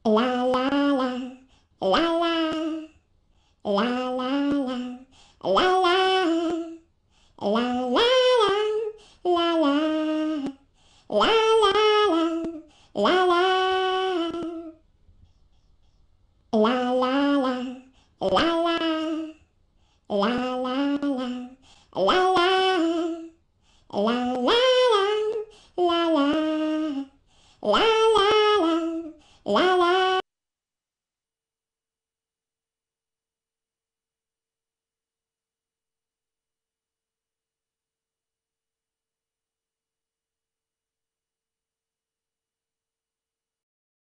la la la, la la, la la la, la la, la la la, la la, la la la, la la, la la la, la la, la la la, la la, la la la, la la, la